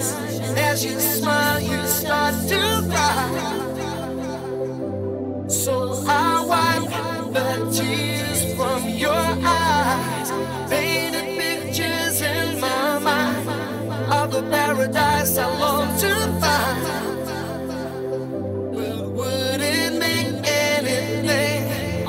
shines. As you smile, you start to cry. So I wipe the tears from your eyes, painted pictures in my mind of the paradise I long to find. But would it make anything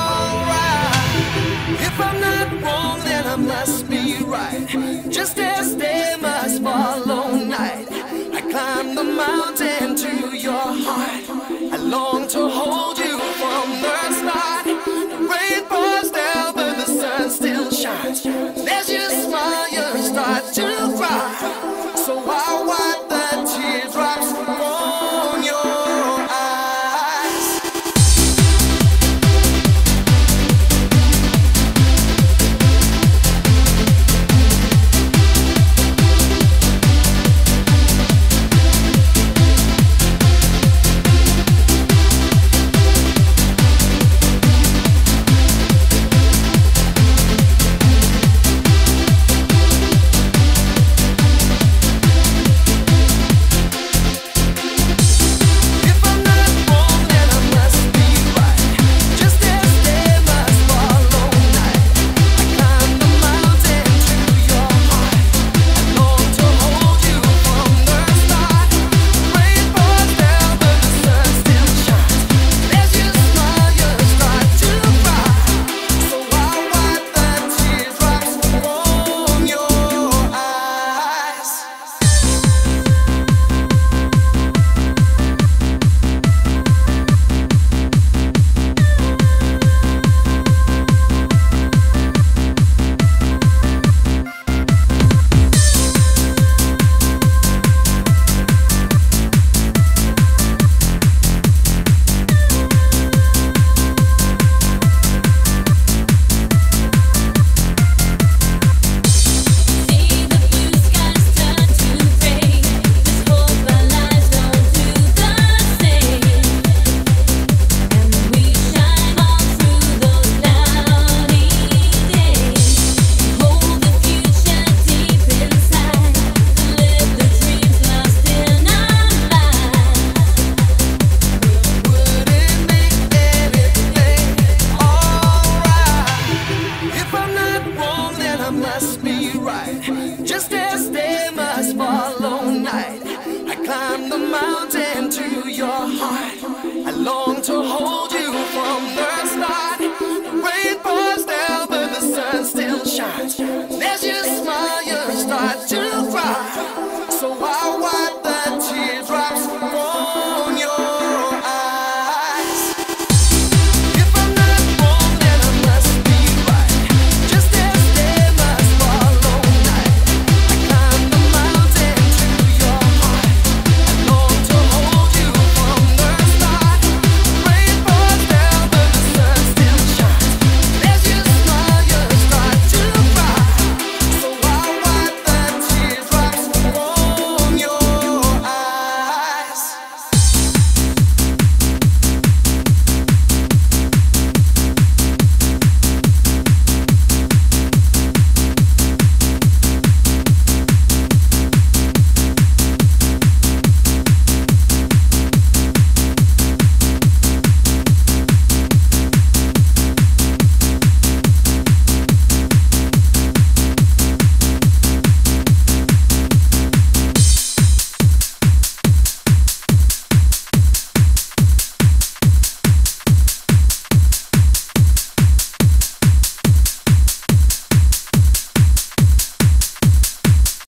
alright? If I'm not wrong, then I must be right. Just as day must follow night, I climb the mountain to your heart. I long to hold you from the start. The rain pours down, but the sun still shines. As you smile, you start to cry. So I wipe the teardrops from your eyes. Must